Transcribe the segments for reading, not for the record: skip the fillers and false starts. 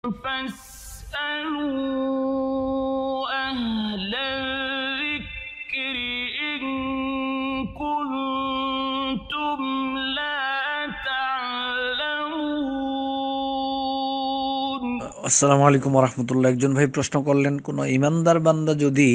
فاسألوا أهل الذكر إن كنتم لا تعلمون। আসসালামু আলাইকুম রহমতুল্লাহ। একজন ভাই প্রশ্ন করলেন, কোনো ইমানদার বান্দা যদি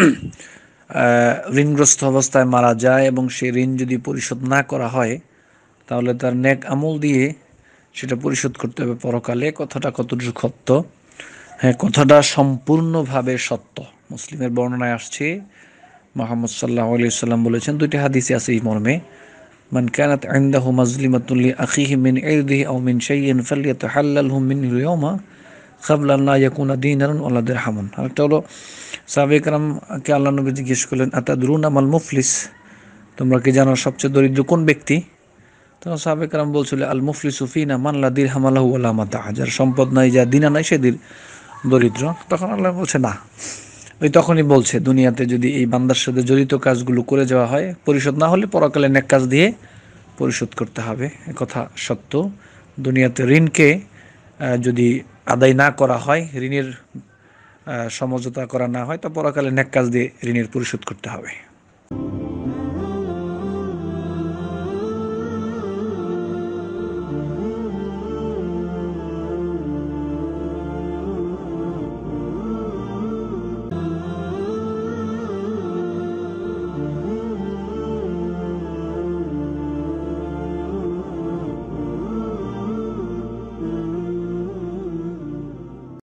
ঋণগ্রস্ত অবস্থায় মারা যায় এবং সেই ঋণ যদি পরিশোধ না করা হয় তাহলে তার নেক আমল দিয়ে সেটা পরিশোধ করতে হবে পরকালে। কথাটা কতটুকু সত্য? হ্যাঁ, কথাটা সম্পূর্ণভাবে সত্য। মুসলিমের বর্ণনায় আসছে, মুহাম্মদ সাল্লাল্লাহু আলাইহি সাল্লাম বলেছেন, দুইটি হাদিসে আছে এই মর্মে, মান কানাত ইনদাহু মাজলিমাতুন লি আখিহি মিন ইরদিহি আও মিন শাইইন ফালইয়াতাহাল্লালহু মিনহু ইয়াওমা কাবলা আন লা ইয়াকুনা দীনারুন ওয়ালা দিরহামুন। আরেকটা হলো, সাহাবায়ে কেরামকে আল্লাহ নবী জিজ্ঞেস করলেন, আতাদরুনা মাল মুফলিস, তোমরা কি জানো সবচেয়ে দরিদ্র কোন ব্যক্তি? তখন সাহাবায়ে কেরাম বলছিল, আল মুফলিসু ফিনা মান লা দিরহাম লাহু ওয়ালা মাতা, যার সম্পদ নাই, যার দিনা নাই, সে দরিদ্র। তখন আল্লাহ বলছে না, ওই তখনই বলছে দুনিয়াতে যদি এই বান্দার সাথে জড়িত কাজগুলো করে যাওয়া হয়, পরিশোধ না হলে পরকালে নেক কাজ দিয়ে পরিশোধ করতে হবে। কথা সত্য। দুনিয়াতে ঋণকে যদি আদায় না করা হয়, ঋণের সমঝোতা করা না হয়, তো পরকালে নেক কাজ দিয়ে ঋণের পরিশোধ করতে হবে।